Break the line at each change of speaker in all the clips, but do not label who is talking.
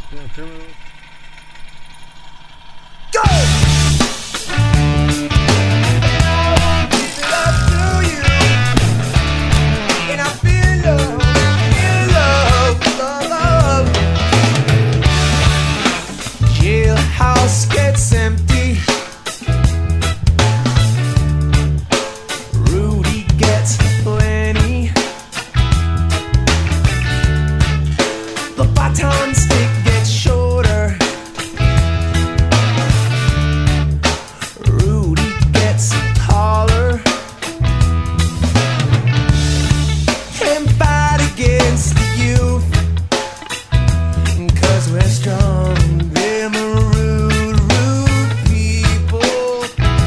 Jailhouse gets empty. Rudy gets plenty. The baton stick gets shorter. Rudy gets taller. And fight against the youth, 'cause we're strong. Them rude, rude people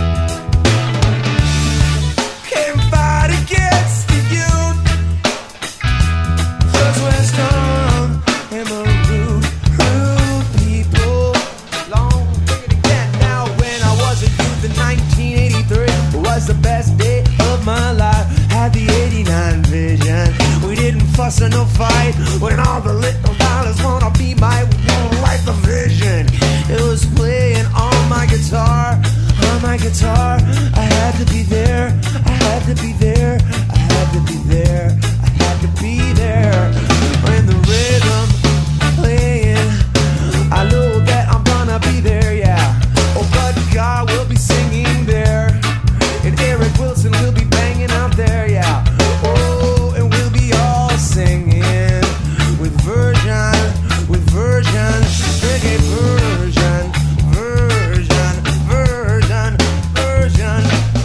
can't fight against the youth, 'cause we're strong. Them rude, rude people. Long it again. Now when I was a youth in 1983, it was the best day of my life. Had the 89 vision. We didn't fuss or no fight. When all the little dollars wanna be my like the vision. It was playing on my guitar, on my guitar. I had to be there, I had to be there, I had to be there, I had to be there. When the rhythm playing, I know that I'm gonna be there, yeah. Oh, but God will be singing there, and Eric Wilson will be banging out there, yeah. Oh, and we'll be all singing with version, reggae version, version, version, version.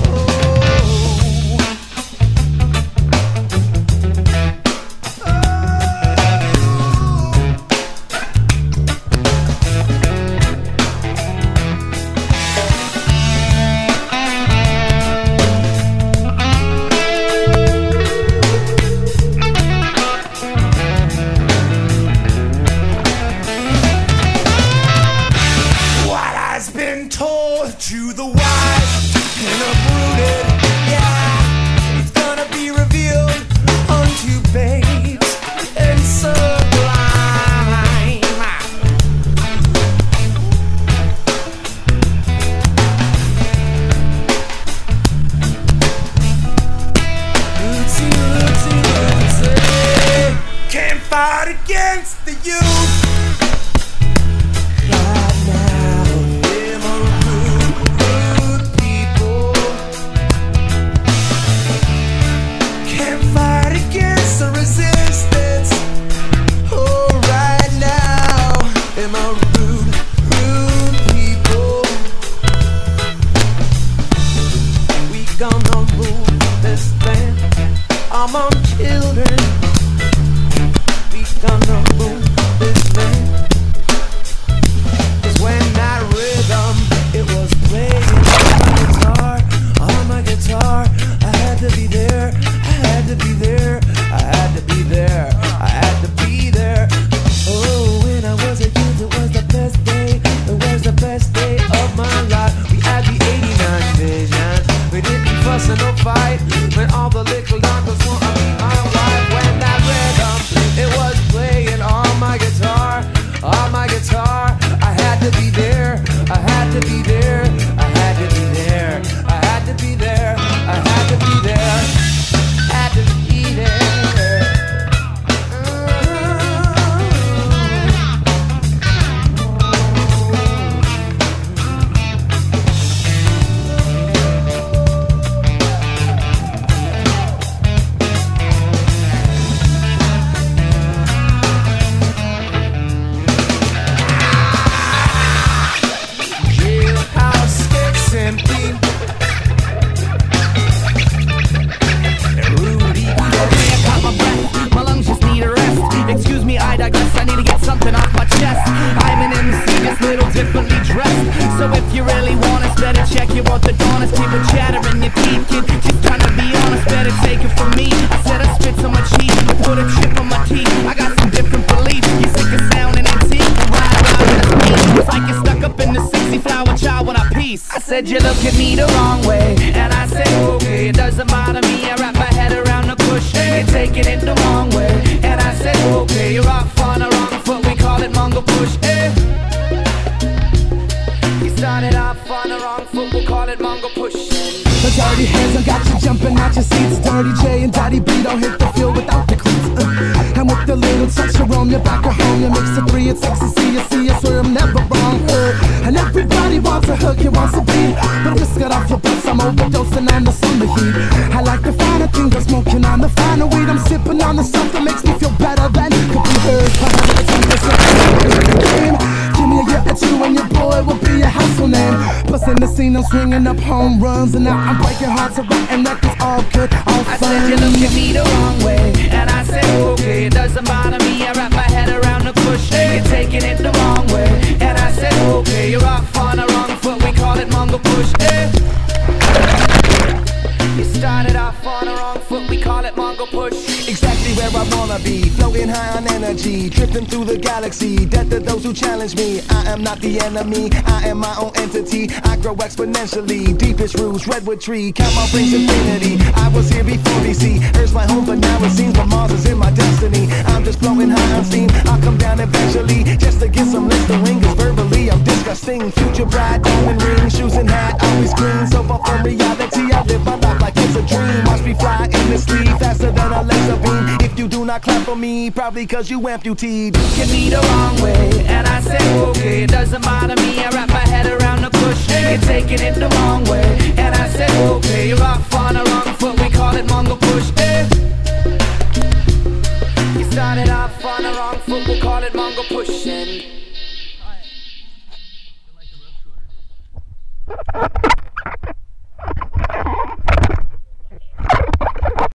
Told to the wise and uprooted, yeah, it's gonna be revealed unto babes and sublime. Rootsy, rootsy, rootsy, can't fight against the youth. Among children, we gonna move this land. 'Cause when that rhythm, it was playing on my guitar, I had to be there, I had to be there, I had to be there, I had to be there. Oh, when I was a youth, it was the best day, it was the best day of my life. We had the 89 vision, we didn't fuss and no fight. When all the little doctors want to be my wife. When that rhythm, it was playing on my guitar, on my guitar. I had to be there, I had to be there, I had to be there, I had to be there, I had to be there, had to be there. So if you really want us, better check your orthodontist. Keep a chatter in your teeth, kid. Just trying to be honest, better take it from me. I said I spit so much heat, I put a chip on my teeth. I got some different beliefs. You sick of sounding antique? Ride around with a beat. It's like you're stuck up in the 60 flower child with a piece. I said you look at me the wrong way, and I said okay, it doesn't bother me. I wrap my head around the push, you're taking it the wrong way. And I said okay, you're off on the wrong foot. We call it Mongol push. Dirty J and Daddy B don't hit the field without the cleats. And with the little touch of rum, you're back at home. You mix the 3 and 6 and see you, so I'm never wrong. And everybody wants a hook, you wants a beat, but just get off your bus, I'm overdosing on the summer heat. I like the finer things, I'm smoking on the finer weed. I'm sipping on the stuff that makes me feel better than could be heard. Give me a year or two and your boy will be a household name. Plus in the scene I'm swinging up home runs, and now I'm breaking hearts and writing records, all good, all fun.
I said you look at me the wrong way, and I said okay, it doesn't bother me. I wrap my head around the cushion, you're taking it the wrong way, and I said okay, you're off on the wrong foot, we call it Mongol push. You started off on the wrong foot, we call it Mongol push.
Exactly where I wanna be, floating high on energy, drifting through the galaxy. Death to those who challenge me. I am not the enemy, I am my own entity. I grow exponentially, deepest roots, redwood tree. Count my rings infinity. I was here before DC. Earth's my home, but now it seems my Mars is in my destiny. I'm just floating high on steam. I'll come down eventually, just to get some listerine. Cause verbally I'm disgusting. Future bride, diamond ring, shoes and hat, always clean. So far from reality, I live my life like it's a dream. Watch me fly in the sleep, faster than a laser beam. If you do not clap for me, probably cause you amputee.
Get me the wrong way, and I said okay, it doesn't bother me. I wrap my head around the cushion, you're taking it the wrong way, and I said okay, you're off on the wrong foot, we call it Mongol push. You started off on the wrong foot, we'll call it Mongol pushing.